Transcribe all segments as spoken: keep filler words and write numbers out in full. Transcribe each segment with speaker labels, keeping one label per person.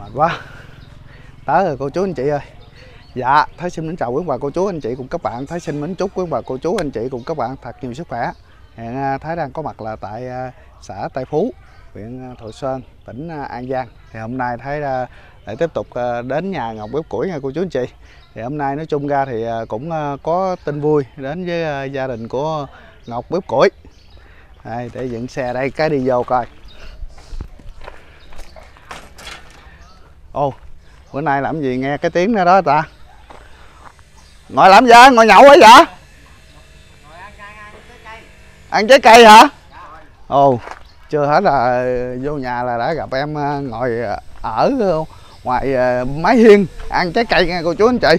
Speaker 1: Mệt quá. Tới rồi cô chú anh chị ơi. Dạ, Thái xin mến chào quý bà cô chú anh chị cùng các bạn. Thái xin mến chúc quý bà cô chú anh chị cùng các bạn thật nhiều sức khỏe. Hiện Thái đang có mặt là tại xã Tây Phú, huyện Thọ Xuân, tỉnh An Giang. Thì hôm nay Thái lại tiếp tục đến nhà Ngọc bếp củi nha cô chú anh chị. Thì hôm nay nói chung ra thì cũng có tin vui đến với gia đình của Ngọc bếp củi. Đây, để dựng xe đây cái đi vô coi. Ồ, bữa nay làm gì nghe cái tiếng đó, đó ta? Ngồi làm gì? Ngồi nhậu ấy vậy? Ngồi ăn, ăn, ăn trái cây. Ăn trái cây hả? Ồ, chưa hết là vô nhà là đã gặp em ngồi ở ngoài mái hiên ăn trái cây nha cô chú anh chị.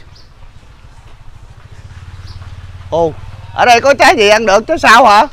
Speaker 1: Ồ, ở đây có trái gì ăn được chứ sao hả?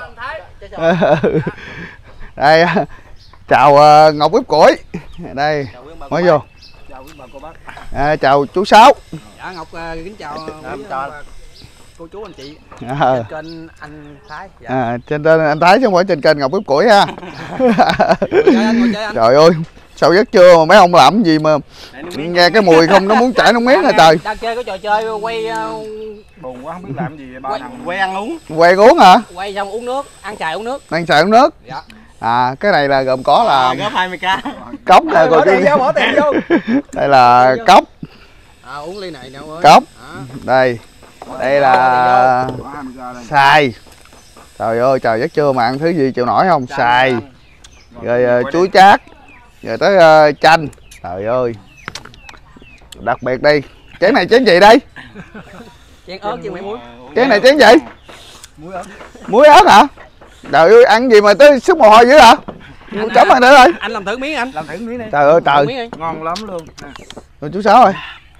Speaker 1: Đây, chào Ngọc bếp củi. Đây, mới vô.
Speaker 2: Chào quý bà cô bác.
Speaker 1: À, chào chú Sáu.
Speaker 2: Dạ Ngọc kính chào quý bà, cô chú anh chị.
Speaker 1: À.
Speaker 2: Trên kênh anh Thái. Dạ.
Speaker 1: À, trên kênh anh Thái chứ không phải trên kênh Ngọc bếp củi ha.
Speaker 2: Chơi anh, ngồi chơi anh.
Speaker 1: Trời ơi, sao giấc trưa mà mấy ông làm gì mà nghe cái mùi không nó muốn chảy nước miếng hả trời.
Speaker 2: Đang chơi cái trò chơi quay
Speaker 3: buồn quá không biết làm gì ba thằng quay ăn uống.
Speaker 1: Quay uống hả?
Speaker 2: Quay xong uống nước, ăn xài uống nước.
Speaker 1: Ăn xài uống nước.
Speaker 2: Dạ.
Speaker 1: À, cái này là gồm có là
Speaker 2: góp hai mươi k.
Speaker 1: Cốc nè cô chú.
Speaker 2: Bỏ tiền vô.
Speaker 1: Đây là cốc.
Speaker 2: À, uống ly này nè ơi.
Speaker 1: Cốc. À. Đây. Đây là xài. Trời ơi trời, giấc trưa mà ăn thứ gì chịu nổi không? Xài. Rồi uh, chuối chát. Rồi tới uh, chanh. Trời ơi. Đặc biệt đi. Chén này chén gì đây?
Speaker 2: Chén ớt chứ mày muối.
Speaker 1: Chén này chén gì?
Speaker 2: Muối ớt.
Speaker 1: Muối ớt hả? Trời ơi, ăn gì mà tới sức mồ hôi dữ hả? Anh, chấm ăn nữa thôi.
Speaker 2: Anh làm thử miếng anh.
Speaker 3: Làm thử miếng đi.
Speaker 1: Trời ơi trời.
Speaker 3: Ngon lắm luôn.
Speaker 1: Rồi chú Sáu ơi.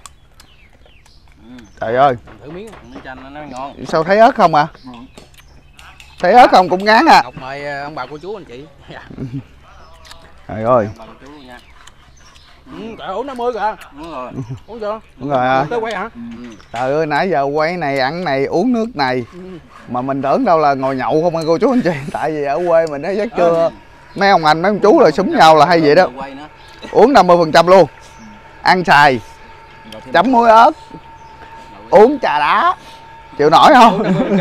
Speaker 1: Trời ơi.
Speaker 2: Làm thử miếng. Miếng chanh nó ngon.
Speaker 1: Sao thấy ớt không à? Ừ. Thấy ớt không cũng ngán à.
Speaker 2: Ngọc mời ông bà cô chú anh chị. Dạ.
Speaker 1: Trời ơi.
Speaker 2: Ừ, trời uống năm mươi kìa. Uống rồi. Uống chưa?
Speaker 1: Đúng rồi à.
Speaker 2: Tới quay hả? Ừ.
Speaker 1: Trời ơi, nãy giờ quay này ăn này uống nước này. Ừ. Mà mình tưởng đâu là ngồi nhậu không cô chú anh chị. Tại vì ở quê mình nó giấc trưa ừ. mấy ông anh mấy ông chú là súng nhau là hay vậy đó. Uống năm mươi phần trăm luôn. Ăn xài. Chấm muối ớt. Uống trà đá. Chịu nổi không?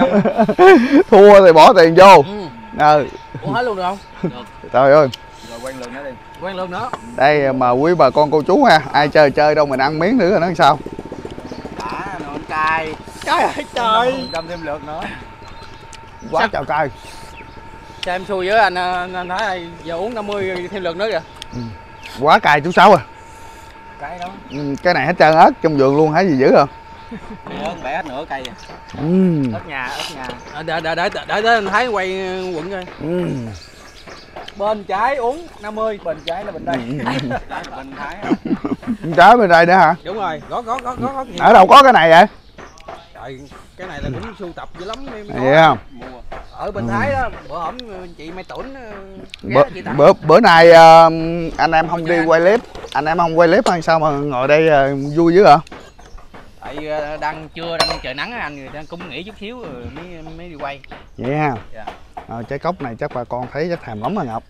Speaker 1: Thua thì bỏ tiền vô. Ừ. Ừ.
Speaker 2: Uống hết luôn được không? Được.
Speaker 1: Trời ơi.
Speaker 3: Rồi quen lượt nữa đi.
Speaker 2: Quen lượt nữa.
Speaker 1: Đây mà quý bà con cô chú ha, ai chơi chơi đâu mình ăn miếng nữa rồi nó làm sao?
Speaker 2: Đã nó cay. Trời ơi trời.
Speaker 3: Đâm thêm lượt nữa.
Speaker 1: Quá sao? Trời cay.
Speaker 2: Sao em xui với anh, anh nói giờ uống năm mươi thêm lượt nữa kìa.
Speaker 1: Ừ. Quá cay chú Sáu à.
Speaker 3: Cay đó.
Speaker 1: Ừ, cái này hết trơn ớt trong vườn luôn hả gì dữ không?
Speaker 2: Ớt bẻ hết nửa cây à.
Speaker 1: Ừ.
Speaker 2: Ớt nhà, ớt nhà. Để để để để để anh Thái quay quận coi. Ừ. Bên trái uống năm mươi, bên trái là bên đây. Bên Thái.
Speaker 1: Bên trái bên đây nữa hả?
Speaker 2: Đúng rồi, có có có có nhiều.
Speaker 1: Ở đâu có cái này vậy?
Speaker 2: Trời, cái này là cũng sưu tập dữ lắm em.
Speaker 1: Vậy không?
Speaker 2: Ở bên ừ. Thái đó, bữa hổm chị Mai Tuấn
Speaker 1: bữa, bữa bữa nay uh, anh em không đi quay clip, anh em không quay clip hay sao mà ngồi đây uh, vui dữ hả?
Speaker 2: Tại đang trưa đang trời nắng anh, người ta cũng nghỉ chút xíu rồi mới mới đi quay.
Speaker 1: Vậy ha.
Speaker 2: Dạ.
Speaker 1: À, trái cốc này chắc bà con thấy chắc thèm lắm rồi Ngọc.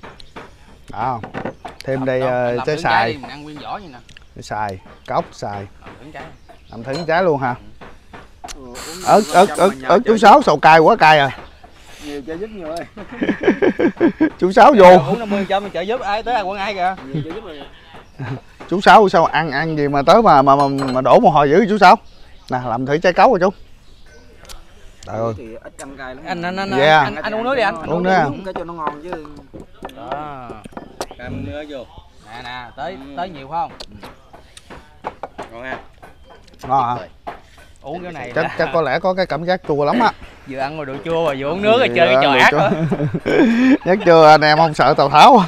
Speaker 1: Đó. Thêm đây uh, trái xài.
Speaker 2: Đi, mình ăn nguyên vỏ như nè.
Speaker 1: Trái xài, cốc xài.
Speaker 2: Làm trái.
Speaker 1: Làm thử trái luôn ha. Ừ. Ớt ớt ớt ớt chú Sáu sầu cay quá cay à.
Speaker 3: Nhiều trợ giúp nhiều ơi.
Speaker 1: Chú Sáu vô.
Speaker 2: Uống năm mươi cho mình trợ giúp ai tới ai quận ai kìa. Nhiều trợ giúp rồi.
Speaker 1: Chú Sáu sao ăn ăn gì mà tới mà mà mà, mà đổ mồ hôi dữ chú Sáu. Nè làm thử trái cấu rồi chú. Trời ơi.
Speaker 3: Thì ít ăn cay lắm.
Speaker 2: Anh anh anh,
Speaker 1: yeah.
Speaker 2: anh, anh, anh uống nước đi anh.
Speaker 1: Uống nước
Speaker 3: uống cái cho nó ngon chứ.
Speaker 2: Đó.
Speaker 3: Cam nữa vô.
Speaker 2: Nè nè, tới ừ. tới nhiều phải không?
Speaker 3: Ngon ha.
Speaker 1: Ngon hả?
Speaker 2: Uống cái này
Speaker 1: chắc là... chắc có lẽ có cái cảm giác chua lắm á.
Speaker 2: Vừa ăn rồi đồ chua rồi vừa uống nước rồi chơi cái trò ác nữa.
Speaker 1: Chắc chưa anh em không sợ Tào Tháo.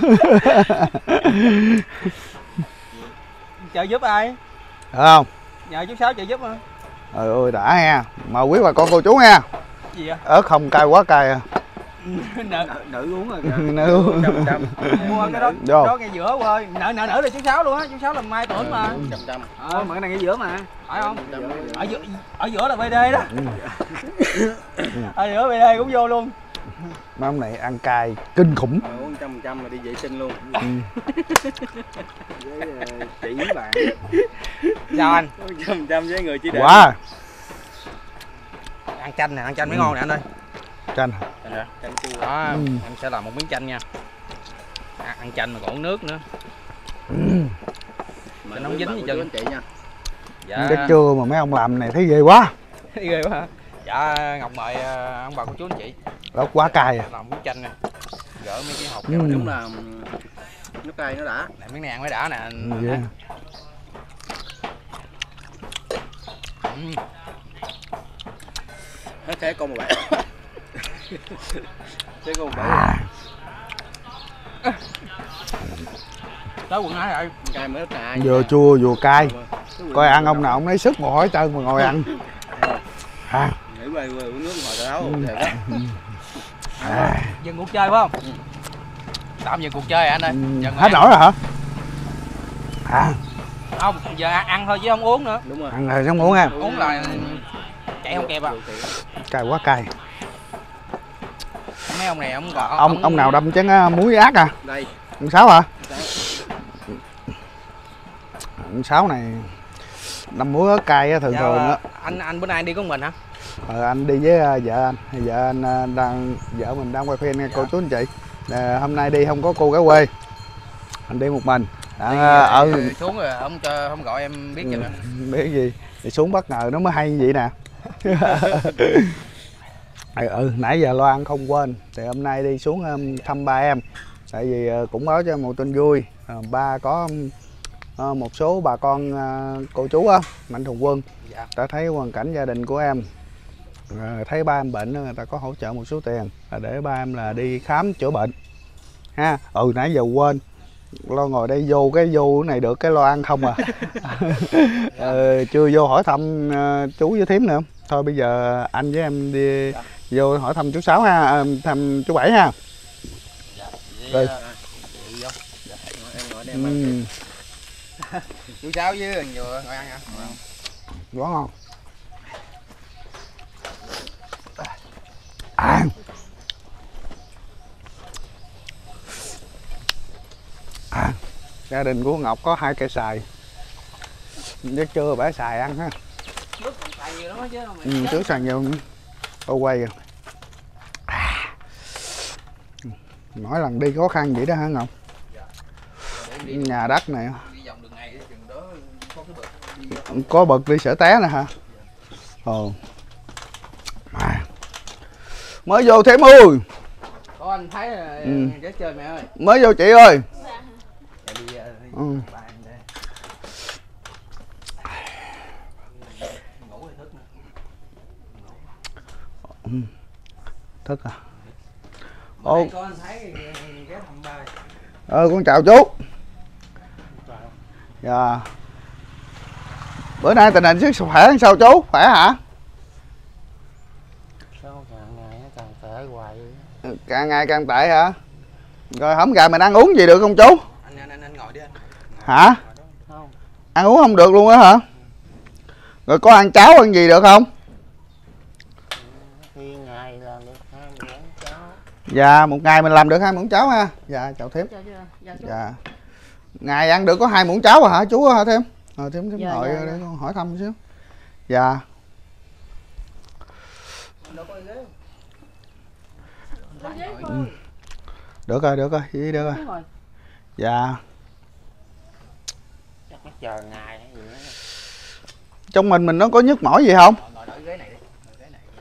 Speaker 2: Trợ giúp ai?
Speaker 1: Được không?
Speaker 2: Nhờ chú Sáu trợ giúp hả?
Speaker 1: Trời ơi đã ha. Mà quý bà con cô chú nha.
Speaker 2: Gì vậy?
Speaker 1: Ớt không cay quá cay à.
Speaker 3: Nữ, nữ uống rồi kìa.
Speaker 1: Nữ.
Speaker 3: Trăm trăm.
Speaker 2: Mua cái đó, đó, đó ngay giữa ơi. Nợ nợ nữ là chú Sáu luôn á, chú Sáu là Mai Tuấn mà.
Speaker 3: Trăm trăm. Ờ mà cái này ngay giữa mà.
Speaker 2: Phải không? Ở giữa ở giữa là bê đê đó. Ở giữa bê đê cũng vô luôn.
Speaker 1: Mắm này ăn cay kinh khủng.
Speaker 3: trăm phần trăm là đi vệ sinh luôn.
Speaker 1: Ừ.
Speaker 3: Với uh, chị với bạn.
Speaker 2: Sao anh?
Speaker 3: một trăm phần trăm với người chỉ định.
Speaker 1: Wow.
Speaker 2: Ăn chanh nè, ăn chanh mới
Speaker 1: Ừ.
Speaker 2: ngon nè anh ơi.
Speaker 1: Chanh.
Speaker 2: Chanh hả?
Speaker 3: Chanh chua.
Speaker 2: Đó,
Speaker 1: Ừ.
Speaker 2: em sẽ làm một miếng chanh nha. À, ăn chanh mà còn uống nước nữa.
Speaker 1: Ừ.
Speaker 3: Mời
Speaker 2: nóng
Speaker 3: quý
Speaker 2: dính
Speaker 3: bà
Speaker 2: gì
Speaker 3: cô
Speaker 2: chân.
Speaker 3: chú anh chị nha.
Speaker 2: Dạ.
Speaker 1: Chắc chưa mà mấy ông làm này thấy ghê quá.
Speaker 2: Ghê quá hả? Dạ Ngọc mời uh, ông bà cô chú anh chị.
Speaker 1: Đó quá cay à.
Speaker 2: Làm miếng chanh nè. Gỡ mấy cái hộp
Speaker 1: Ừ.
Speaker 2: ra mà
Speaker 3: Đúng là nó cay nó đã.
Speaker 2: Này, miếng này ăn mới đã nè.
Speaker 1: Ừ, yeah.
Speaker 2: Ừ.
Speaker 3: Hết thế con một bạn. Thế con một bạn.
Speaker 1: À.
Speaker 2: Tới quận hai rồi.
Speaker 3: Cay mới cay.
Speaker 1: Vừa chua vừa cay. Coi ăn ông nào ông lấy sức một hỏi chân mà ngồi ăn. À.
Speaker 3: Nghĩ về về uống nước hồi tao
Speaker 1: Ừ.
Speaker 3: đẹp đó.
Speaker 1: À.
Speaker 2: Dừng cuộc chơi phải không? Ừ. Tạm dừng cuộc chơi anh ơi.
Speaker 1: Ừ.
Speaker 2: Dừng
Speaker 1: Hết nổi rồi hả? À.
Speaker 2: Không, giờ ăn, ăn thôi chứ không uống nữa.
Speaker 3: Đúng rồi.
Speaker 1: Ăn rồi không uống ha.
Speaker 2: Uống là chạy không kịp à.
Speaker 1: Cay quá cay.
Speaker 2: Mấy ông này ông còn
Speaker 1: Ông ông nào đâm chén uh, muối ác à?
Speaker 3: Đây.
Speaker 1: Ông Sáu hả? Ông Sáu này đâm muối ớt cay á, thường
Speaker 2: dạ,
Speaker 1: thường á.
Speaker 2: anh anh bữa nay đi con mình hả?
Speaker 1: Ờ, anh đi với uh, vợ anh, vợ anh uh, đang vợ mình đang quay phim nha. Dạ. Cô chú anh chị. Uh, hôm nay đi không có cô gái quê, anh đi một mình. Đã,
Speaker 2: Đi,
Speaker 1: ở
Speaker 2: uh, xuống rồi không cho không gọi em biết
Speaker 1: ừ,
Speaker 2: vậy.
Speaker 1: biết gì thì xuống bất ngờ nó mới hay như vậy nè. ừ, ừ nãy giờ lo ăn không quên thì hôm nay đi xuống um, thăm ba em, tại vì uh, cũng báo cho một tin vui. Uh, ba có uh, một số bà con uh, cô chú á Mạnh Thường Quân. Dạ. Đã thấy hoàn cảnh gia đình của em, uh, thấy ba em bệnh người ta có hỗ trợ một số tiền uh, để ba em là đi khám chữa bệnh ha. Ừ nãy giờ quên, lo ngồi đây vô cái vô cái này được cái lo ăn không à. ờ, chưa vô hỏi thăm uh, chú với thím nữa. Thôi bây giờ anh với em đi dạ. vô hỏi thăm chú Sáu ha, à, thăm chú Bảy ha.
Speaker 2: Dạ.
Speaker 1: Rồi.
Speaker 2: Dạ.
Speaker 3: Em ngồi đây
Speaker 1: Ừ.
Speaker 3: ăn.
Speaker 2: Chú Sáu với anh vừa ngồi ăn hả?
Speaker 1: Quá ngon. À. À. Gia đình của Ngọc có hai cây xài, chứ chưa bả xài ăn ha.
Speaker 2: Nước còn xài nhiều lắm chứ.
Speaker 1: Ừ, trước xài nhiều nữa. Ô quay rồi. À. Mỗi lần đi khó khăn vậy đó hả Ngọc?
Speaker 2: Dạ.
Speaker 1: Nhà đất này
Speaker 2: Đi vòng đường này chừng đó có cái bậc đi.
Speaker 1: có bậc đi sở té nè hả? Ồ. À. Mới vô Thím ơi.
Speaker 2: Có anh thấy là
Speaker 1: Ừ.
Speaker 2: chết chơi mẹ ơi.
Speaker 1: Mới vô chị ơi.
Speaker 2: Chạy đi, đi
Speaker 1: Ừ.
Speaker 2: bàn đây. Ngủ thì thức nè.
Speaker 1: Ừ. Thức à?
Speaker 2: Ô. Có anh thấy ghé thăm ba.
Speaker 1: Ờ con chào chú. Dạ. Bữa nay tình hình sức khỏe sao chú? Khỏe hả?
Speaker 2: Sao càng ngày nó càng tệ hoài vậy?
Speaker 1: Càng ngày càng tệ hả? Rồi hổng gà mình ăn uống gì được không chú?
Speaker 2: Anh anh anh, anh ngồi đi anh.
Speaker 1: Hả?
Speaker 2: Không.
Speaker 1: Ăn uống không được luôn á hả? Rồi có ăn cháo ăn gì được không?
Speaker 2: Khi ngày làm được hai muỗng cháo.
Speaker 1: Dạ, một ngày mình làm được hai muỗng cháo ha. Dạ, chào Thím. Dạ. Ngày ăn được có hai muỗng cháo à hả chú hả Thím? Rồi Thím Thím
Speaker 4: Dạ,
Speaker 1: hỏi
Speaker 4: dạ,
Speaker 1: để
Speaker 4: dạ.
Speaker 1: con hỏi thăm xíu. Dạ. Ừ. Được rồi, được rồi, đi được rồi. Dạ.
Speaker 2: Chắc nó chờ ngày hay gì đó.
Speaker 1: Trong mình mình nó có nhức mỏi gì không?
Speaker 2: Ngồi đợi ghế này đi. Ngồi ghế này.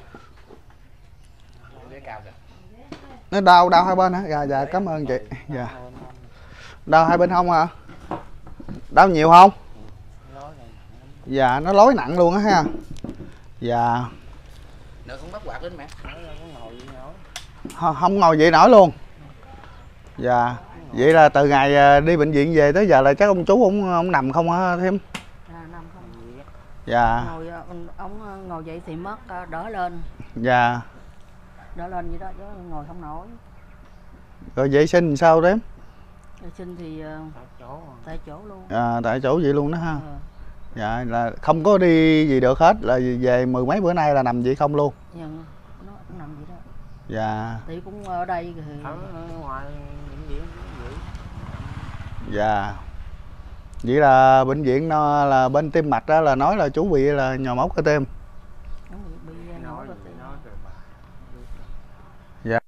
Speaker 2: Ghế cao kìa.
Speaker 1: Nó đau đau hai bên hả? Dạ dạ cảm ơn chị. Dạ. Đau hai bên hông hả? Đau nhiều không? Dạ nó lối nặng luôn á ha. Dạ.
Speaker 2: Nữa không bắt quạt lên mẹ.
Speaker 1: Không, không ngồi vậy nổi luôn. Dạ. Vậy là từ ngày đi bệnh viện về tới giờ là chắc ông chú ông ông nằm không hả Thím?
Speaker 4: À, nằm không.
Speaker 1: Dạ.
Speaker 4: Ngồi ông, ông ngồi dậy thì mất đỡ lên.
Speaker 1: Dạ.
Speaker 4: Đỡ lên vậy đó chứ ngồi không nổi.
Speaker 1: Rồi vệ sinh sao Thím?
Speaker 4: Vệ sinh thì uh, tại chỗ luôn.
Speaker 1: À, tại chỗ vậy luôn đó ha.
Speaker 4: Ừ.
Speaker 1: Dạ là không có đi gì được hết, là về mười mấy bữa nay là nằm vậy không luôn.
Speaker 4: Nhưng nó cũng nằm vậy đó.
Speaker 1: Dạ.
Speaker 4: Thì cũng ở đây thì
Speaker 2: ở ngoài
Speaker 3: viện vậy.
Speaker 1: Dạ. Vậy là bệnh viện nó là bên tim mạch đó là nói là chú bị là nhồi máu cơ tim.
Speaker 4: Đúng rồi, bị nhồi
Speaker 3: Nói
Speaker 4: cơ
Speaker 3: gì
Speaker 4: tim.
Speaker 3: nói rồi bà.
Speaker 1: Dạ.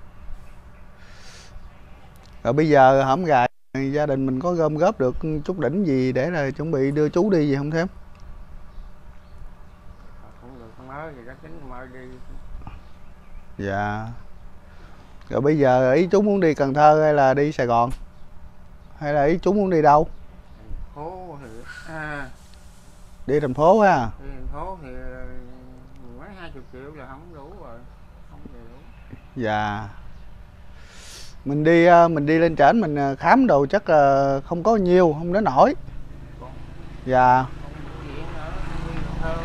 Speaker 1: Rồi bây giờ hổm gài gia đình mình có gom góp được chút đỉnh gì để là chuẩn bị đưa chú đi gì không Thêm?
Speaker 3: Không được mới thì chắc tính mới đi.
Speaker 1: Dạ. Rồi bây giờ ý chú muốn đi Cần Thơ hay là đi Sài Gòn? Hay là ý chú muốn đi đâu?
Speaker 3: Thành phố thì à,
Speaker 1: Đi thành phố ha.
Speaker 3: đi thành phố thì mấy hai chục triệu là không đủ rồi, không đủ.
Speaker 1: Dạ. Mình đi mình đi lên trển mình khám đồ chắc là không có nhiều, không đến nổi.
Speaker 3: Còn,
Speaker 1: Dạ.
Speaker 3: còn viện ở đi Cần Thơ.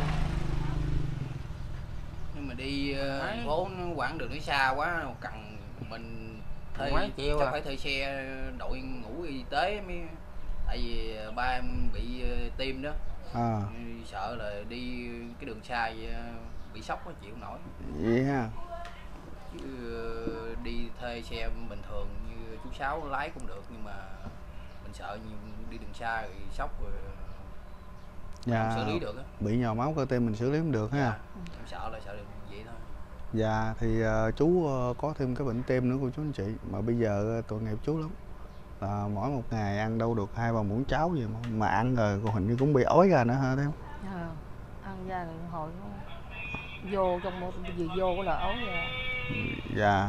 Speaker 2: Nhưng mà đi uh, thành phố nó quãng đường nó xa quá, cần mình thuê
Speaker 3: mấy triệu
Speaker 2: chắc
Speaker 3: à.
Speaker 2: phải thuê xe đội ngũ y tế mới, tại vì ba em bị uh, tim đó.
Speaker 1: À.
Speaker 2: Sợ là đi cái đường xa vậy, bị sốc nó chịu nổi.
Speaker 1: Vậy ha.
Speaker 2: Chứ uh, đi thuê xe bình thường như chú Sáu lái cũng được, nhưng mà mình sợ như đi đường xa rồi sốc rồi
Speaker 1: Dạ.
Speaker 2: không xử lý được á.
Speaker 1: Bị nhồi máu cơ tim mình xử lý không được ha.
Speaker 2: Dạ. Em sợ là sợ được vậy thôi.
Speaker 1: Dạ thì uh, chú uh, có thêm cái bệnh tim nữa của chú anh chị, mà bây giờ uh, tội nghiệp chú lắm. À, mỗi một ngày ăn đâu được hai ba muỗng cháo gì mà, mà ăn rồi còn hình như cũng bị ói ra nữa hả Thêm?
Speaker 4: À, ăn ra rồi hồi nó vô trong một vừa vô có là ấu ra.
Speaker 1: Dạ.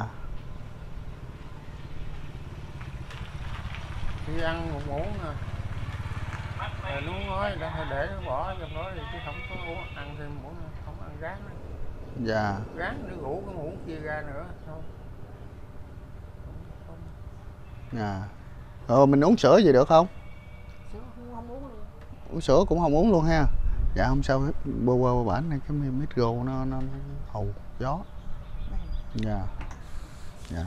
Speaker 3: Khi ăn một muỗng nè, rồi nó nói đã phải để nó bỏ trong đó thì chứ không có uống ăn thêm muỗng nữa, không ăn rán nữa.
Speaker 1: Dạ.
Speaker 3: Rán nó rủ cái muỗng kia ra nữa thôi. Không, không.
Speaker 1: Dạ. Ờ mình uống sữa gì được không?
Speaker 4: Sữa không, không uống luôn.
Speaker 1: Uống sữa cũng không uống luôn ha. Dạ không sao hết, bơ qua bển này cái micro nó nó hù gió. Dạ. Dạ.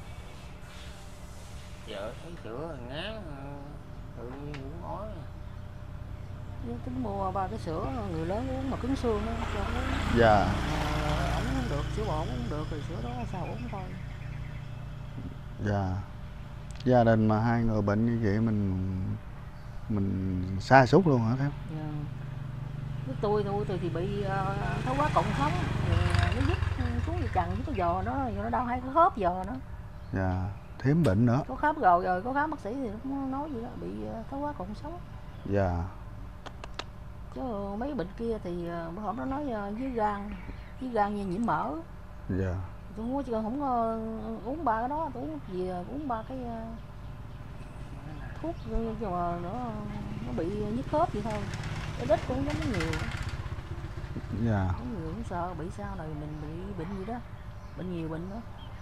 Speaker 3: Vợ thấy sữa ngán tự nhiên cũng ói.
Speaker 4: Nếu tính mua ba cái sữa người lớn uống mà cứng xương đó cho uống.
Speaker 1: Dạ.
Speaker 4: À, ổng uống được, sữa bò uống được rồi sữa đó sao uống thôi.
Speaker 1: Dạ. Gia đình mà hai người bệnh như vậy mình mình sa sút luôn hả Thêm?
Speaker 4: Dạ. Với tôi tôi tôi thì bị uh, thoái hóa cột sống, nó dứt xuống gì chằng cái giò nó nó đau hai cái khớp giò nó.
Speaker 1: Dạ. Thêm bệnh nữa.
Speaker 4: Có khớp rồi rồi có khám bác sĩ thì nó nói gì đó bị thoái hóa cột sống.
Speaker 1: Dạ.
Speaker 4: Chứ mấy bệnh kia thì bữa hôm nó nói uh, dưới gan, dưới gan như nhiễm mỡ.
Speaker 1: Dạ.
Speaker 4: Tôi không có không có uống ba cái đó, tôi uống gì uống ba cái uh, thuốc nhưng mà nó nó bị nhức khớp vậy thôi. Cái đít cũng giống nhiều.
Speaker 1: Dạ.
Speaker 4: Có người cũng sợ bị sao này mình bị bệnh gì đó, bệnh nhiều bệnh đó.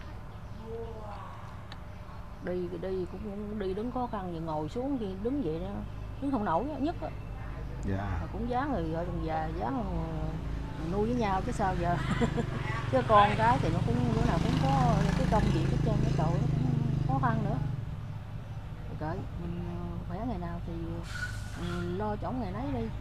Speaker 4: Đi đi cũng đi đứng khó khăn, giờ ngồi xuống khi đứng vậy đó, đứng không nổi nhất á.
Speaker 1: Dạ.
Speaker 4: Cũng dáng người vợ chồng già, dáng nuôi với nhau chứ sao giờ. Chứ con cái thì nó cũng bữa nào cũng có cái công việc cái chân cái cậu nó cũng khó khăn nữa. Kệ mình khỏe ngày nào thì mình lo chọn ngày nấy đi.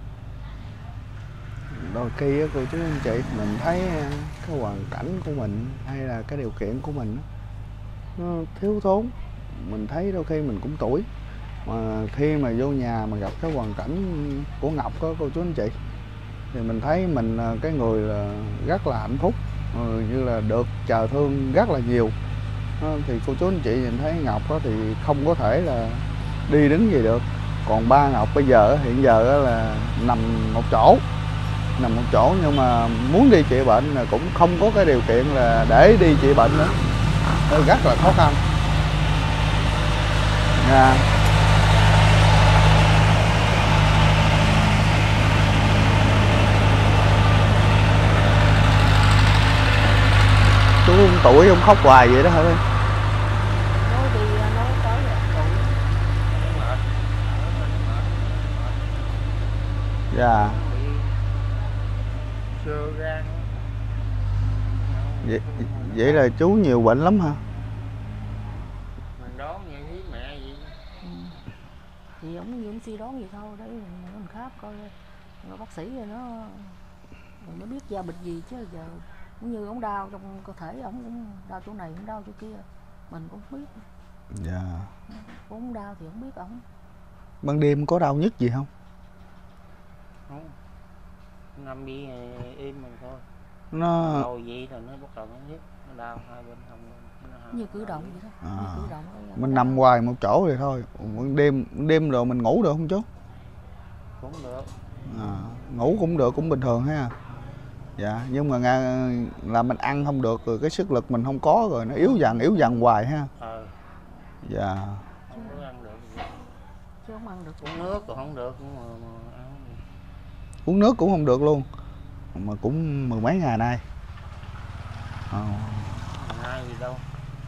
Speaker 1: Đôi khi á cô chú anh chị mình thấy cái hoàn cảnh của mình hay là cái điều kiện của mình nó thiếu thốn, mình thấy đôi khi mình cũng tuổi, mà khi mà vô nhà mà gặp cái hoàn cảnh của Ngọc đó cô chú anh chị thì mình thấy mình cái người là rất là hạnh phúc, như là được chờ thương rất là nhiều. Thì cô chú anh chị nhìn thấy Ngọc đó thì không có thể là đi đứng gì được, còn ba Ngọc bây giờ hiện giờ là nằm một chỗ nằm một chỗ nhưng mà muốn đi trị bệnh là cũng không có cái điều kiện là để đi trị bệnh nữa, rất là khó khăn. Nha. Chú tuổi không khóc hoài vậy đó hả em?
Speaker 4: Nói đi nói tới rồi.
Speaker 1: Dạ.
Speaker 3: Sơ gan.
Speaker 1: Vậy, vậy là chú nhiều bệnh lắm hả?
Speaker 3: Mình đón như với mẹ vậy.
Speaker 4: Ừ. Thì ổng như ổng suy đoán vậy thôi, đấy mình khám coi rồi bác sĩ rồi nó rồi nó biết ra bệnh gì chứ giờ cũng như ổng đau trong cơ thể ổng cũng đau chỗ này cũng đau chỗ kia, mình cũng không biết.
Speaker 1: Dạ.
Speaker 4: Cũng đau thì không biết ổng.
Speaker 1: Ban đêm có đau nhức gì không?
Speaker 3: Không, nằm đi im mình thôi.
Speaker 1: Nó
Speaker 3: Đầu gì rồi nó bắt đầu nó nhức, nó đau hai bên hông.
Speaker 4: Như cử động vậy đó.
Speaker 1: À.
Speaker 4: Như cử động đó,
Speaker 1: mình nằm hoài một chỗ vậy thôi. Ban đêm đêm rồi mình ngủ được không chú?
Speaker 3: Cũng được.
Speaker 1: À, ngủ cũng được, cũng bình thường ha. Dạ, nhưng mà là mình ăn không được rồi cái sức lực mình không có rồi nó yếu dần yếu dần hoài ha.
Speaker 3: Ờ.
Speaker 1: Dạ.
Speaker 3: Không có ăn được.
Speaker 4: Chứ không ăn được.
Speaker 3: Uống nước còn không được, nhưng mà, mà ăn không được.
Speaker 1: Uống nước cũng không được luôn. Mà cũng mười mấy ngày nay. À.
Speaker 3: Ngày gì đâu.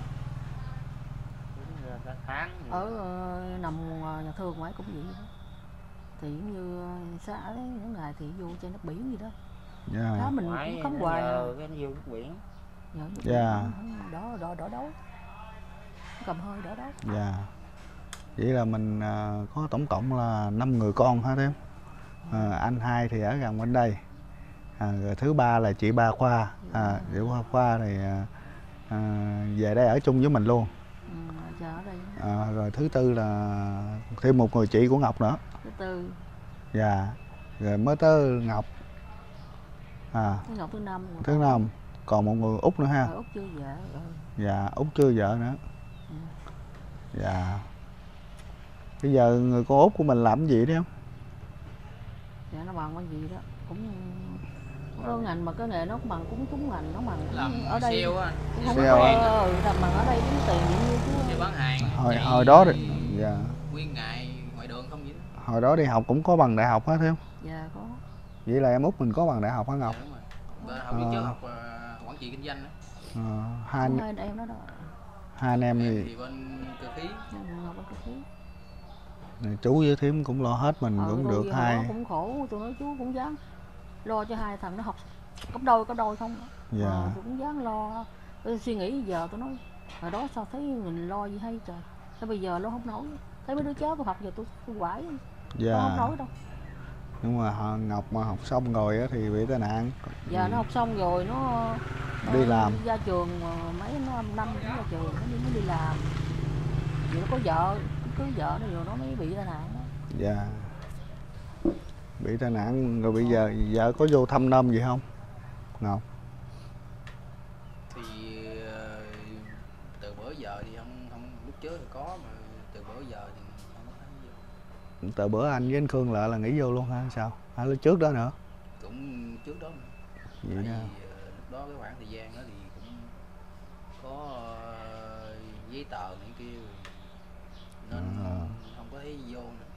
Speaker 3: Cả tháng.
Speaker 4: Ở uh, nằm nhà thương ngoài cũng vậy đó. Thì như xã đấy, những ngày thì vô trên nước biển gì đó.
Speaker 1: Dạ.
Speaker 4: Đó mình
Speaker 3: Ngoại
Speaker 4: cũng khám hoài.
Speaker 3: Cái vô nước biển.
Speaker 1: Dạ.
Speaker 4: Đó, đỏ đỏ đấu. Cầm hơi đỏ đấu.
Speaker 1: Dạ. Vậy là mình uh, có tổng cộng là năm người con hả thêm? À, anh hai thì ở gần bên đây. À, rồi thứ ba là chị ba Khoa. À, chị Khoa Khoa thì à, về đây ở chung với mình luôn.
Speaker 4: Ừ, ở đây.
Speaker 1: À, rồi thứ tư là thêm một người chị của Ngọc nữa.
Speaker 4: Thứ tư.
Speaker 1: Dạ. Rồi mới tới Ngọc. À.
Speaker 4: Thứ Ngọc thứ năm.
Speaker 1: Thứ năm. Còn một người Út nữa ha.
Speaker 4: Rồi, Út chưa vợ. Rồi.
Speaker 1: Dạ, Út chưa vợ nữa.
Speaker 4: Ừ.
Speaker 1: Dạ. Bây giờ người con Út của mình làm cái gì đấy không?
Speaker 4: Dạ nó bằng cái gì đó. Cũng có ngành mà cái nghề nó cũng bằng cũng trúng ngành nó bằng
Speaker 2: làm
Speaker 4: ở đây
Speaker 2: sale á,
Speaker 4: cũng không có ờ, làm bằng ở đây kiếm tiền như chứ
Speaker 2: đi bán hàng
Speaker 1: hồi hồi đó đi. Dạ.
Speaker 2: Nguyên ngày ngoài đường không gì đó.
Speaker 1: Hồi đó đi học cũng có bằng đại học hết không?
Speaker 4: Dạ có.
Speaker 1: Vậy là em Út mình có bằng đại học hả Ngọc?
Speaker 2: Dạ, đúng rồi. Học à. Trước học uh, quản trị kinh doanh đó.
Speaker 1: À, hai
Speaker 4: hai anh em đó đó.
Speaker 1: Hai anh em thì,
Speaker 2: thì bên cơ khí.
Speaker 4: Ngọc bên cơ khí.
Speaker 1: Chú với Thím cũng lo hết mình
Speaker 4: ờ,
Speaker 1: cũng được hai.
Speaker 4: Cũng khổ, tôi nói chú cũng dám lo cho hai thằng nó học cấp đôi có đôi không.
Speaker 1: Dạ.
Speaker 4: Ờ, tôi cũng dám lo. Tôi suy nghĩ giờ tôi nói hồi đó sao thấy mình lo gì hay trời. Thế bây giờ lo không nổi. Thấy mấy đứa cháu tôi học giờ tôi, tôi quải.
Speaker 1: Dạ.
Speaker 4: Tôi không nổi đâu.
Speaker 1: Nhưng mà Ngọc mà học xong rồi thì bị tai nạn.
Speaker 4: Dạ ừ. Nó học xong rồi nó
Speaker 1: đi
Speaker 4: nó
Speaker 1: làm
Speaker 4: ra trường mấy năm năm nó ra trường nó đi, nó đi làm. Vì nó có vợ, cưới vợ nó rồi nó mới bị tai nạn đó.
Speaker 1: Dạ. Bị tai nạn rồi bây giờ vợ có vô thăm nom gì không Ngọc?
Speaker 2: Thì từ bữa giờ thì không không lúc trước thì có, mà từ bữa giờ thì không có thấy gì.
Speaker 1: Từ bữa anh với anh Khương lại là nghỉ vô luôn hả sao? Hay lúc trước đó nữa?
Speaker 2: Cũng trước đó nữa.
Speaker 1: Vậy
Speaker 2: Tại
Speaker 1: nha.
Speaker 2: vì lúc đó cái khoảng thời gian đó thì cũng có uh, giấy tờ này kia nên à. Không có thấy vô nữa.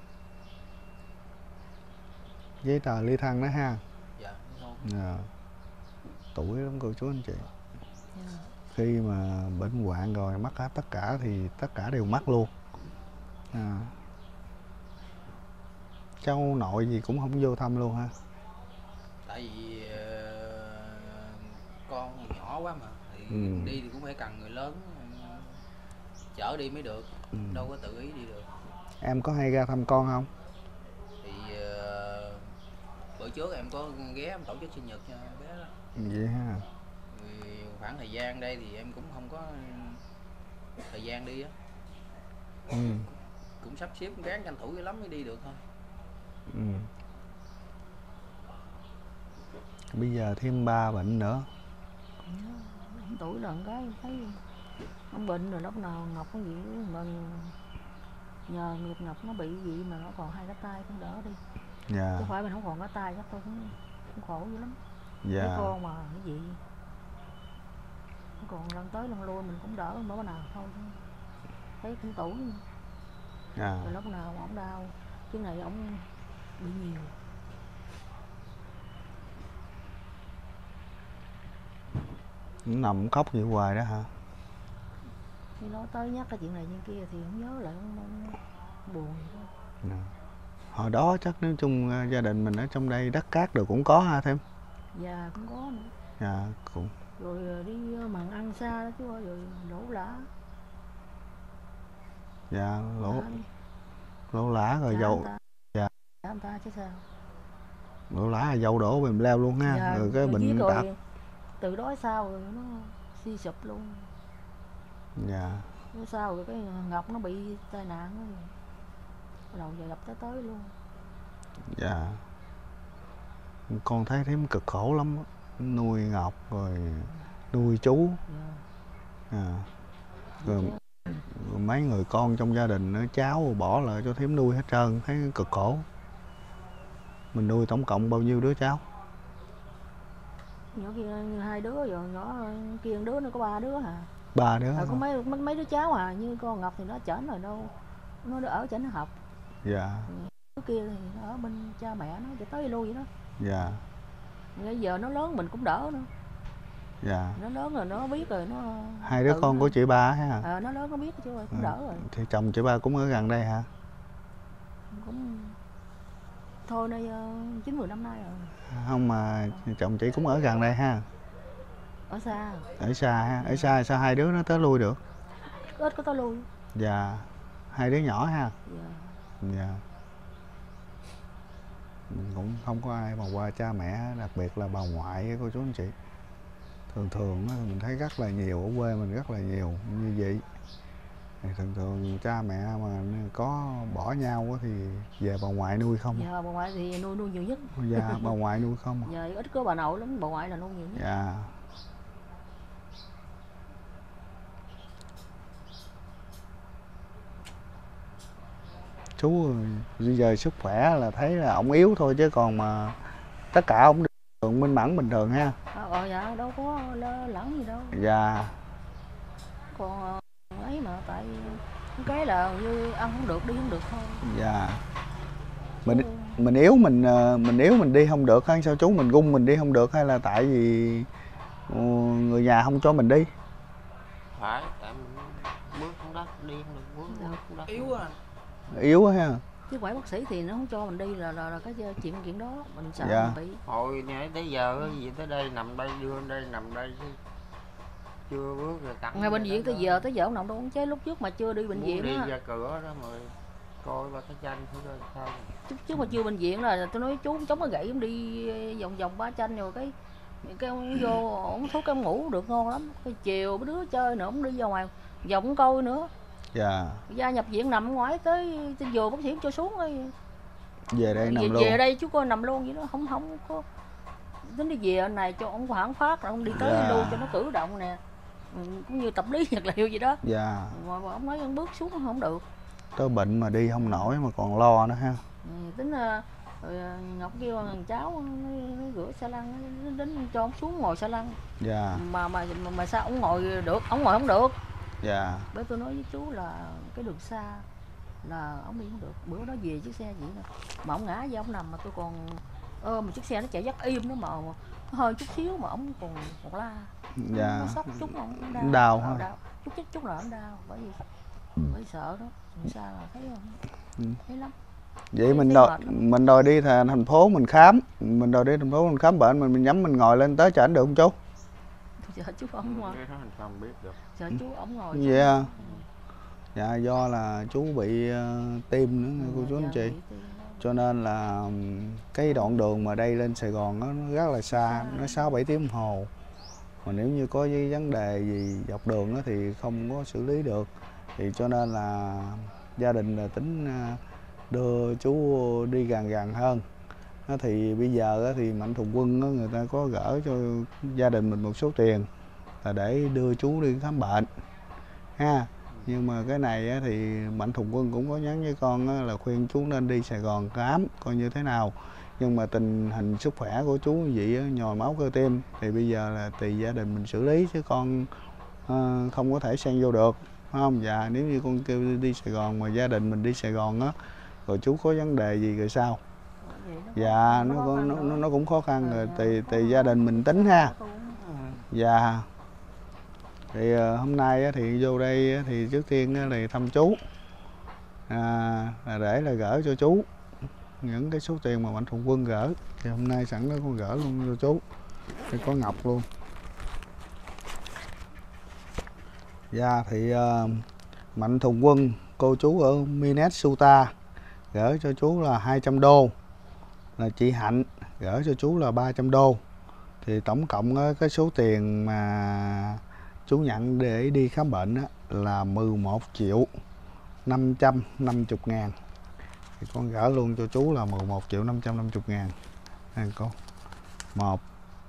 Speaker 1: Giấy tờ ly thân đó ha.
Speaker 2: Dạ đúng
Speaker 1: không? À. Tuổi lắm cô chú anh chị.
Speaker 4: Yeah.
Speaker 1: Khi mà bệnh hoạn rồi mất hết tất cả thì tất cả đều mất luôn. À. Cháu nội gì cũng không vô thăm luôn ha?
Speaker 2: Tại vì uh, con nhỏ quá mà thì
Speaker 1: ừ.
Speaker 2: đi thì cũng phải cần người lớn chở đi mới được, ừ. Đâu có tự ý đi được.
Speaker 1: Em có hay ra thăm con không?
Speaker 2: Thì uh, bữa trước em có ghé em tổ chức sinh nhật cho bé đó.
Speaker 1: Vậy ha.
Speaker 2: Vì khoảng thời gian đây thì em cũng không có thời gian đi á.
Speaker 1: Ừ.
Speaker 2: Cũng sắp xếp gán tranh thủ lắm mới đi được thôi.
Speaker 1: Ừ. Bây giờ thêm ba bệnh nữa.
Speaker 4: Ông tuổi lần cái thấy ông bệnh rồi lúc nào Ngọc có gì mà nhờ nghiệp Ngọc nó bị gì mà nó còn hai cái tay cũng đỡ đi.
Speaker 1: Dạ.
Speaker 4: Chứ phải mình không còn cái tay chắc tôi cũng, cũng khổ dữ lắm.
Speaker 1: Dạ.
Speaker 4: Cái con mà cái gì còn lần tới lần lui mình cũng đỡ bữa nào thôi. Thấy cũng tuổi.
Speaker 1: Dạ.
Speaker 4: Rồi lúc nào mà ông đau chứ này ông bị nhiều.
Speaker 1: Nằm khóc vậy hoài đó hả?
Speaker 4: Khi nói tới nhắc cái chuyện này chuyện kia thì không nhớ lại, không, không buồn thôi.
Speaker 1: Dạ. Hồi đó chắc nói chung gia đình mình ở trong đây đất cát rồi cũng có ha thêm.
Speaker 4: Dạ cũng có nữa.
Speaker 1: Dạ cũng.
Speaker 4: Rồi đi mặn ăn xa đó chứ rồi lỗ lã.
Speaker 1: Dạ lỗ lỗ lã rồi dầu. Dạ.
Speaker 4: Anh ta chứ sao?
Speaker 1: Lỗ lã là dầu đổ bìm leo luôn ha.
Speaker 4: Dạ,
Speaker 1: rồi cái
Speaker 4: rồi
Speaker 1: bệnh
Speaker 4: rồi,
Speaker 1: tật.
Speaker 4: từ đó sao rồi nó suy sụp luôn.
Speaker 1: Dạ.
Speaker 4: Bữa sau rồi cái Ngọc nó bị tai nạn rồi. Bắt đầu giờ gặp tới tới luôn.
Speaker 1: Dạ. Con thấy thím cực khổ lắm đó. Nuôi Ngọc rồi nuôi chú.
Speaker 4: Dạ.
Speaker 1: À. Rồi, rồi mấy người con trong gia đình nữa, cháu bỏ lại cho thím nuôi hết trơn, thấy cực khổ. Mình nuôi tổng cộng bao nhiêu đứa cháu?
Speaker 4: Nhỏ kia hai đứa rồi, nhỏ kia đứa nó có ba đứa hả?
Speaker 1: Ba đứa.
Speaker 4: Rồi có mấy, mấy mấy đứa cháu à, như con Ngọc thì nó chảnh rồi đâu, nó ở chảnh nó học.
Speaker 1: Dạ.
Speaker 4: Đứa kia thì ở bên cha mẹ nó chỉ tới lui vậy đó.
Speaker 1: Dạ.
Speaker 4: Bây giờ nó lớn mình cũng đỡ nữa.
Speaker 1: Dạ.
Speaker 4: Nó lớn rồi nó biết rồi nó.
Speaker 1: Hai đứa con của chị ba ha?
Speaker 4: Ờ, nó lớn nó biết chứ rồi cũng đỡ rồi.
Speaker 1: Thì chồng chị ba cũng ở gần đây hả?
Speaker 4: Cũng thôi đây chín mười năm nay rồi.
Speaker 1: Không mà chồng chị cũng ở gần đây ha?
Speaker 4: Ở xa.
Speaker 1: Ở xa ha? Ở xa sao hai đứa nó tới lui được?
Speaker 4: Ít có tới lui.
Speaker 1: Dạ. Hai đứa nhỏ ha?
Speaker 4: Dạ.
Speaker 1: Dạ. Mình cũng không có ai mà qua cha mẹ, đặc biệt là bà ngoại cô chú anh chị. Thường thường mình thấy rất là nhiều, ở quê mình rất là nhiều như vậy. Thì thường thường cha mẹ mà có bỏ nhau thì về bà ngoại nuôi không?
Speaker 4: Dạ, bà ngoại thì nuôi nuôi nhiều nhất.
Speaker 1: Dạ, bà ngoại nuôi không?
Speaker 4: Dạ, ít có bà nội lắm, bà ngoại là nuôi nhiều nhất.
Speaker 1: Dạ. Chú bây giờ sức khỏe là thấy là ổng yếu thôi, chứ còn mà tất cả ổng đường minh mẫn bình thường ha.
Speaker 4: Ờ, dạ, đâu có lơ lẫn gì đâu.
Speaker 1: Dạ.
Speaker 4: Còn ấy mà tại cái là như ăn không được, đi không được thôi.
Speaker 1: Dạ. Mình mình yếu mình mình yếu mình đi không được hay sao chú? Mình gung mình đi không được hay là tại vì người nhà không cho mình đi?
Speaker 3: Phải, tại mình bước không đất, đi không được, bước không đất.
Speaker 2: Yếu à.
Speaker 1: Yếu ha.
Speaker 4: Chứ quải bác sĩ thì nó không cho mình đi là là, là cái chuyện chuyện đó mình sợ
Speaker 1: Dạ.
Speaker 4: mình bị.
Speaker 3: Hồi nãy tới giờ cái gì tới đây nằm đây, đưa lên đây nằm đây chứ chưa bước rồi cắn.
Speaker 4: Ngay bệnh viện tới giờ tới giờ ông nằm đâu cũng chế, lúc trước mà chưa đi bệnh viện
Speaker 3: đi
Speaker 4: á.
Speaker 3: ra cửa đó mà coi ba cái chanh thử coi sao.
Speaker 4: Trước, trước mà chưa bệnh viện là tôi nói chú chống cái gậy ông đi vòng vòng ba chanh rồi cái cái ông vô ông thuốc cái ông ngủ được ngon lắm. Cái chiều mấy đứa chơi nữa ông đi ra ngoài vòng coi nữa.
Speaker 1: Dạ.
Speaker 4: Ra nhập viện nằm ngoài tới trên giường bác sĩ cho xuống rồi.
Speaker 1: Về đây nằm
Speaker 4: về,
Speaker 1: luôn.
Speaker 4: về đây chú coi nằm luôn vậy đó, không không có tính đi về anh này cho ông hoảng phát rồi ông đi tới
Speaker 1: Dạ.
Speaker 4: luôn cho nó cử động nè. Ừ, cũng như tập lý vật liệu gì đó.
Speaker 1: Dạ.
Speaker 4: Mà, mà ông nói ông bước xuống không được.
Speaker 1: Tới bệnh mà đi không nổi mà còn lo nữa ha.
Speaker 4: Ừ, tính uh, rồi Ngọc kêu thằng cháu nó, nó rửa xe lăn, nó đến cho ông xuống ngồi xe lăn.
Speaker 1: Dạ.
Speaker 4: Mà mà mà, mà sao ông ngồi được, ông ngồi không được.
Speaker 1: Dạ.
Speaker 4: Bởi tôi nói với chú là cái đường xa là ông đi không được. Bữa đó về chiếc xe vậy nè, mà ông ngã ra ông nằm mà tôi còn ôm một chiếc xe nó chạy rất im đó mà hơi chút xíu mà ông còn còn la.
Speaker 1: Dạ.
Speaker 4: Nó sốc chút mà ông đau.
Speaker 1: Đau
Speaker 4: đau,
Speaker 1: ha.
Speaker 4: đau. Chút chút chút là ông đau bởi vì bởi sợ đó. Đường xa là thấy không?
Speaker 1: Ừ.
Speaker 4: Thấy lắm.
Speaker 1: Vậy mình đòi mình đòi đi thành phố mình khám, mình đòi đi thành phố mình khám bệnh, mình mình nhắm mình ngồi lên tới chảnh được không chú?
Speaker 4: Sợ chú ông ngồi.
Speaker 3: Cái đó mình không biết được.
Speaker 4: Sợ chú ông ngồi.
Speaker 1: Dạ. Dạ do là chú bị uh, tim nữa nghe cô chú anh chị. Cho nên là cái đoạn đường mà đây lên Sài Gòn nó rất là xa, nó sáu bảy tiếng đồng hồ. Mà nếu như có cái vấn đề gì dọc đường đó thì không có xử lý được. Thì cho nên là gia đình là tính đưa chú đi gần gần hơn. Thì bây giờ thì Mạnh Thường Quân người ta có gửi cho gia đình mình một số tiền là để đưa chú đi khám bệnh ha. Nhưng mà cái này thì Mạnh Thường Quân cũng có nhắn với con là khuyên chú nên đi Sài Gòn khám coi như thế nào. Nhưng mà tình hình sức khỏe của chú vậy nhồi máu cơ tim thì bây giờ là tùy gia đình mình xử lý chứ con uh, không có thể xen vô được, phải không? Dạ nếu như con kêu đi Sài Gòn mà gia đình mình đi Sài Gòn á rồi chú có vấn đề gì rồi sao? Dạ nó nó, nó, nó cũng khó khăn rồi tùy tùy gia đình mình tính ha. Dạ. Thì uh, hôm nay á, thì vô đây á, thì trước tiên á, là thăm chú à, là để là gửi cho chú những cái số tiền mà Mạnh Thường Quân gửi. Thì hôm nay sẵn đó con gửi luôn cho chú. Thì có Ngọc luôn. Dạ thì uh, Mạnh Thường Quân cô chú ở Minnesota gửi cho chú là hai trăm đô. Là chị Hạnh gửi cho chú là ba trăm đô. Thì tổng cộng cái số tiền mà chú nhận để đi khám bệnh á, là mười một triệu năm trăm năm mươi ngàn. Thì con gửi luôn cho chú là mười một triệu năm trăm năm mươi ngàn. Đây con. một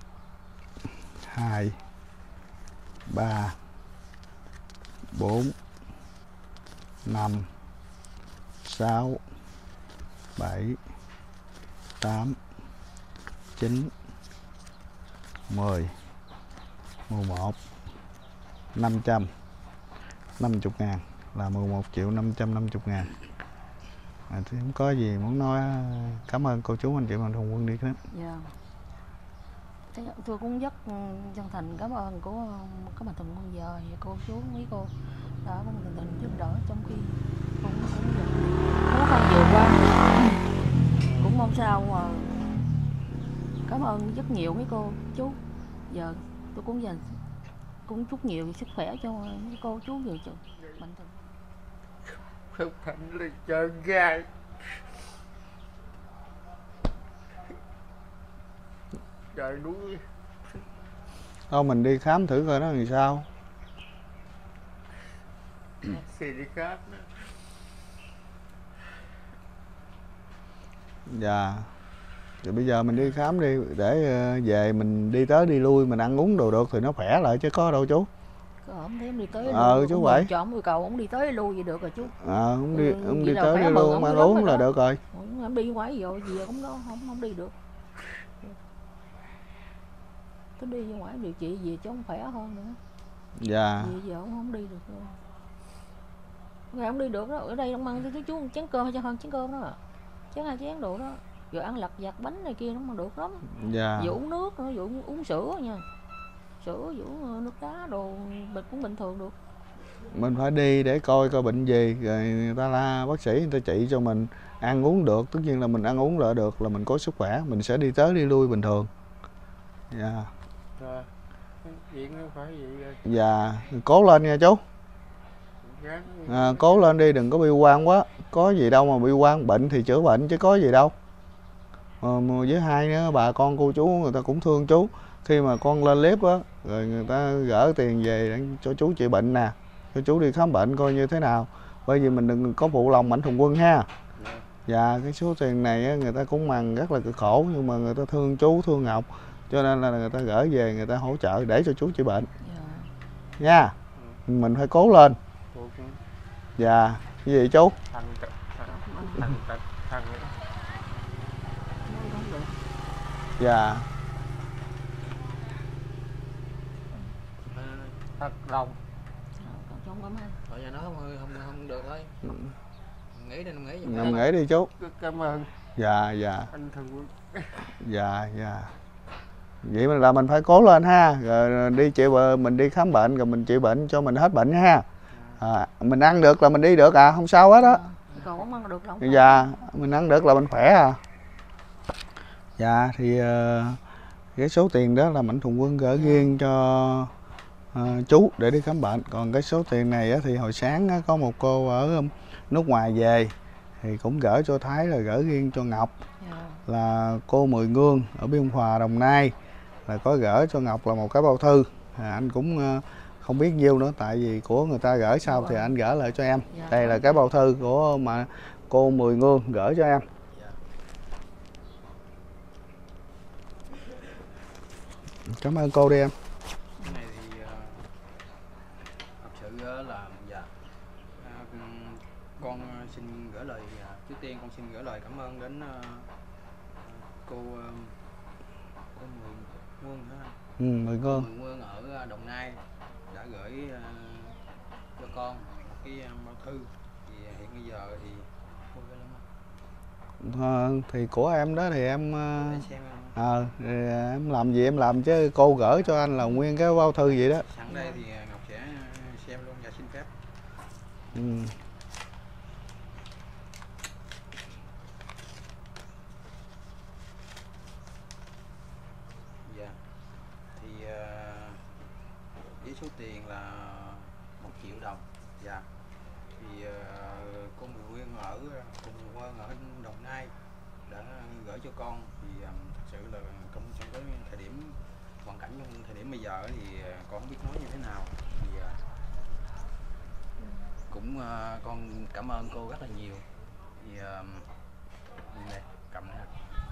Speaker 1: hai ba bốn năm sáu bảy tám chín mười mười một năm trăm năm mươi ngàn là mười một triệu năm trăm năm mươi ngàn. À, thì không có gì muốn nói, cảm ơn cô chú anh chị Mạnh Thường Quân đi hết.
Speaker 4: Dạ. Thế tôi cũng rất chân thành cảm ơn của các Mạnh Thường Quân giờ và cô chú mấy cô đã có một tình giúp đỡ trong khi cũng cũng khó khăn nhiều quá, cũng mong sao mà cảm ơn rất nhiều mấy cô chú. Giờ tôi cũng dành cũng chúc nhiều sức khỏe cho mấy cô chú vừa chừng Mạnh Thường.
Speaker 3: Không thành là trơn gai. Trời núi.
Speaker 1: Thôi mình đi khám thử coi nó làm sao.
Speaker 3: Xì đi khám đó.
Speaker 1: Dạ. Thì bây giờ mình đi khám đi để về mình đi tới đi lui mình ăn uống đồ được thì nó khỏe lại chứ có đâu chú.
Speaker 4: Không thấy đi tới
Speaker 1: ờ chú vậy
Speaker 4: cho ông yêu cầu ông đi tới lui vậy được rồi chú.
Speaker 1: ờ ông đi
Speaker 4: ừ,
Speaker 1: ông đi tới đi lui ông ăn uống là được rồi.
Speaker 4: Ông đi ngoài rồi gì cũng đó không không đi được. Cứ đi ra ngoài điều trị về cho ông khỏe hơn nữa.
Speaker 1: Dạ.
Speaker 4: Vì giờ ông không đi được rồi. Ngày ông đi được đó, ở đây ông ăn cho chú chén cơm cho hơn chén cơm đó. Chén hai chén đồ đó. Rồi ăn lặt vặt bánh này kia nó mà được lắm.
Speaker 1: Dạ.
Speaker 4: Vừa uống nước, vừa uống, uống sữa nha. Sữa, vừa nước đá đồ bình cũng bình thường được.
Speaker 1: Mình phải đi để coi coi bệnh gì rồi người ta la bác sĩ người ta trị cho mình ăn uống được, tất nhiên là mình ăn uống lại được là mình có sức khỏe, mình sẽ đi tới đi lui bình thường. Dạ.
Speaker 3: Rồi. Chuyện nó phải vậy rồi.
Speaker 1: Dạ, cố lên nha chú. À, cố lên đi, đừng có bi quan quá. Có gì đâu mà bi quan, bệnh thì chữa bệnh chứ có gì đâu. À, với hai nữa bà con cô chú người ta cũng thương chú. Khi mà con lên clip á, rồi người ta gỡ tiền về để cho chú trị bệnh nè, cho chú đi khám bệnh coi như thế nào. Bởi vì mình đừng có phụ lòng Mạnh Thường Quân ha. Dạ, cái số tiền này á, người ta cũng mằng rất là cực khổ nhưng mà người ta thương chú, thương Ngọc. Cho nên là người ta gửi về, người ta hỗ trợ để cho chú trị bệnh. Yeah. Nha. Mình phải cố lên. Dạ. Cái gì chú?
Speaker 3: Thằng thằng thằng thằng
Speaker 1: Dạ.
Speaker 3: thật lòng.
Speaker 4: Không cảm ơn.
Speaker 2: Thôi giờ nó không không không được thôi. Nghĩ đi, nghĩ.
Speaker 1: Nằm nghỉ đi chú.
Speaker 3: Cảm ơn.
Speaker 1: Dạ dạ.
Speaker 3: Anh Thường Quân.
Speaker 1: Dạ dạ. Vậy là mình phải cố lên ha, rồi đi trị bệnh, mình đi khám bệnh rồi mình trị bệnh cho mình hết bệnh ha. À, mình ăn được là mình đi được à, không sao hết á.
Speaker 4: Còn không ăn được không?
Speaker 1: Dạ, mình ăn được là mình khỏe à. Dạ thì uh, cái số tiền đó là Mạnh Thường Quân gửi riêng cho uh, chú để đi khám bệnh. Còn cái số tiền này á, thì hồi sáng á, có một cô ở um, nước ngoài về thì cũng gửi cho Thái rồi gửi riêng cho Ngọc. Yeah. Là cô Mười Ngương ở Biên Hòa, Đồng Nai, là có gửi cho Ngọc là một cái bao thư. À, anh cũng uh, không biết nhiêu nữa, tại vì của người ta gửi sao thì anh gửi lại cho em. Yeah. Đây là cái bao thư của mà cô Mười Ngương gửi cho em. Cảm ơn cô đi em.
Speaker 2: Cái này thì uh, thật sự uh, là dạ uh, con xin gửi lời uh, trước tiên con xin gửi lời cảm ơn đến uh, cô uh, cô Mười Ngương hả?
Speaker 1: Ừ, Mười Ngương.
Speaker 2: Mười Ngương ở Đồng Nai đã gửi uh, cho con một cái uh, bao thư. Thì hiện bây giờ thì cô gửi lắm.
Speaker 1: À, thì của em đó thì em
Speaker 2: uh,
Speaker 1: à, em làm gì em làm chứ cô gửi cho anh là nguyên cái bao thư vậy đó.
Speaker 2: Sẵn đây thì Ngọc sẽ xem luôn và xin phép.
Speaker 1: Ừ.
Speaker 2: Dạ. Thì uh, với số tiền là một triệu đồng. Dạ. Thì uh, cô Mười Nguyên ở cô Mười Nguyên ở Đồng Nai đã gửi cho con. Thì um, thật sự là trong, trong cái thời điểm hoàn cảnh trong thời điểm bây giờ thì con không biết nói như thế nào. Thì uh, cũng uh, con cảm ơn cô rất là nhiều. Thì uh, đây, cầm nè.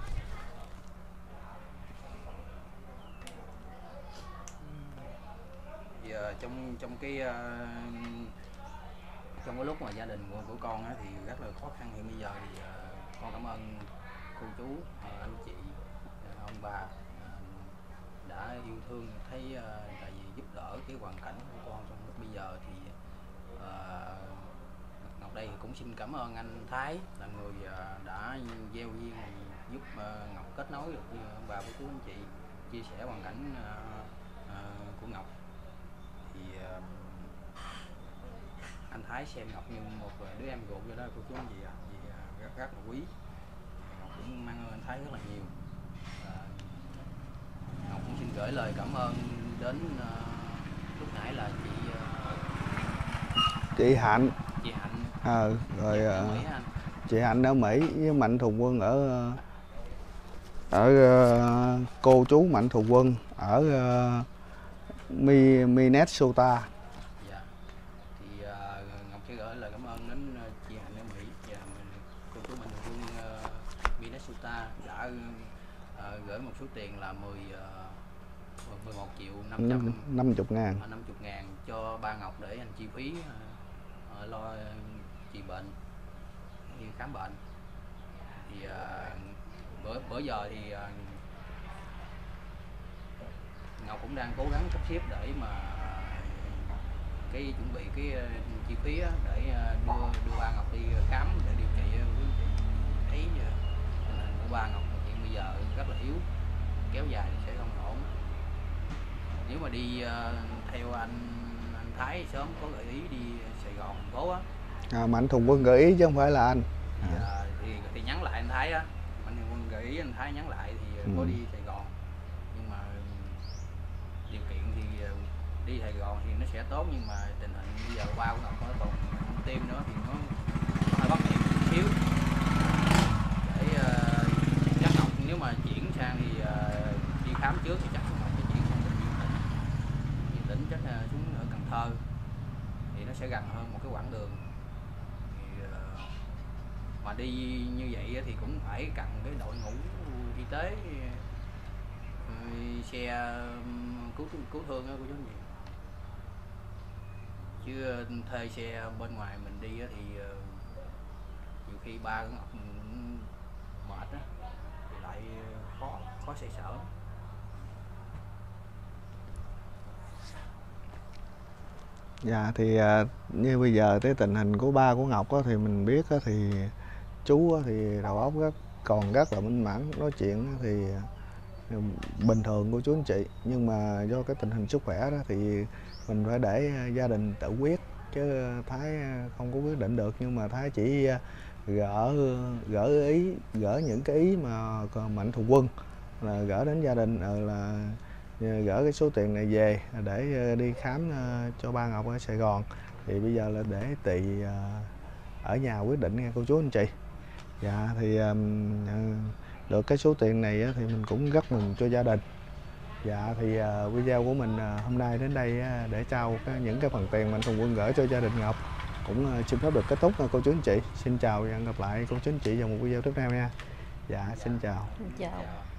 Speaker 2: Thì uh, trong trong cái uh, trong cái lúc mà gia đình của, của con á, thì rất là khó khăn, hiện bây giờ thì uh, con cảm ơn cô chú, uh, anh chị, uh, ông bà uh, đã yêu thương, thấy uh, tại vì giúp đỡ cái hoàn cảnh của con trong lúc bây giờ. Thì uh, Ngọc đây cũng xin cảm ơn anh Thái là người uh, đã gieo duyên giúp uh, Ngọc kết nối được với ông bà, cô chú, anh chị, chia sẻ hoàn cảnh uh, uh, của Ngọc. Thì uh, anh Thái xem Ngọc như một đứa em ruột vậy đó cô chú anh chị ạ. Vì uh, rất, rất là quý. Ngọc cũng mang ơn anh Thái rất là nhiều. uh, Ngọc cũng xin gửi lời cảm ơn đến uh, lúc nãy là chị uh,
Speaker 1: chị Hạnh,
Speaker 2: chị Hạnh
Speaker 1: à, rồi
Speaker 2: ở Mỹ,
Speaker 1: uh, chị Hạnh ở Mỹ với Mạnh Thường Quân ở ở uh, cô chú Mạnh Thường Quân ở uh, Mi Minnesota.
Speaker 2: Dạ. Thì uh, Ngọc sẽ gửi lời cảm ơn đến uh, chị Hạnh ở Mỹ và cô chú Mạnh Thường Quân uh, Minnesota đã uh, gửi một số tiền là mười uh, mười một triệu năm trăm
Speaker 1: năm mươi ngàn
Speaker 2: năm mươi ngàn cho ba Ngọc để anh chi phí uh, uh, lo trị bệnh, đi khám bệnh. Thì uh, bữa bữa giờ thì uh, Ngọc cũng đang cố gắng sắp xếp để mà cái chuẩn bị cái uh, chi phí á, để uh, đưa đưa ba Ngọc đi khám để điều trị. Thấy uh, tình hình của ba Ngọc hiện bây giờ rất là yếu, kéo dài thì sẽ không ổn. Nếu mà đi uh, theo anh anh Thái sớm có gợi ý đi Sài Gòn thành phố á,
Speaker 1: à, Mạnh Thường Quân gợi ý chứ không phải là anh.
Speaker 2: thì, à. uh, thì, thì nhắn lại anh Thái á, Mạnh Thường Quân gợi ý anh Thái nhắn lại thì uh,
Speaker 1: ừ.
Speaker 2: có đi Sài Gòn, nhưng mà điều kiện thì uh, đi Sài Gòn thì nó sẽ tốt, nhưng mà tình hình bây giờ qua của Ngọc nó còn tim nữa thì nó, nó hơi bất tiện một xíu. Để uh, chắc Ngọc nếu mà chuyển sang thì uh, đi khám trước thì chắc Ngọc sẽ chuyển sang bệnh viện tỉnh. Viện tỉnh chắc uh, xuống ở Cần Thơ thì nó sẽ gần hơn một cái quãng đường. Thì, uh, mà đi như vậy thì cũng phải cần cái đội ngũ y tế, uh, xe cứu cứu thương đó của chú anh chị. Chứ thuê xe bên ngoài mình đi thì uh, nhiều khi ba của Ngọc mệt á thì lại khó khó xoay sở.
Speaker 1: Dạ thì uh, như bây giờ cái tình hình của ba của Ngọc á, thì mình biết á, thì chú á, thì đầu óc rất còn rất là minh mẫn, nói chuyện á, thì uh, bình thường của chú anh chị, nhưng mà do cái tình hình sức khỏe đó thì mình phải để uh, gia đình tự quyết, chứ Thái không có quyết định được. Nhưng mà Thái chỉ uh, gỡ gỡ ý gỡ những cái ý mà Mạnh Thường Quân là gỡ đến gia đình, uh, là gỡ cái số tiền này về để đi khám cho ba Ngọc ở Sài Gòn. Thì bây giờ là để Tị ở nhà quyết định nghe cô chú anh chị. Dạ thì được cái số tiền này thì mình cũng rất mừng cho gia đình. Dạ thì video của mình hôm nay đến đây để trao những cái phần tiền Mạnh Thường Quân gửi cho gia đình Ngọc cũng xin phép được kết thúc cô chú anh chị. Xin chào và hẹn gặp lại cô chú anh chị vào một video tiếp theo nha. Dạ xin chào.
Speaker 4: Chào.